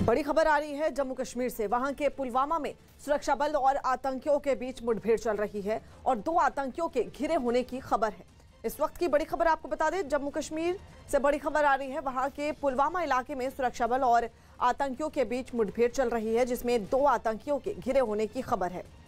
बड़ी खबर आ रही है जम्मू कश्मीर से। वहां के पुलवामा में सुरक्षा बल और आतंकियों के बीच मुठभेड़ चल रही है और 2 आतंकियों के घिरे होने की खबर है। इस वक्त की बड़ी खबर आपको बता दें, जम्मू कश्मीर से बड़ी खबर आ रही है। वहां के पुलवामा इलाके में सुरक्षा बल और आतंकियों के बीच मुठभेड़ चल रही है, जिसमें 2 आतंकियों के घिरे होने की खबर है।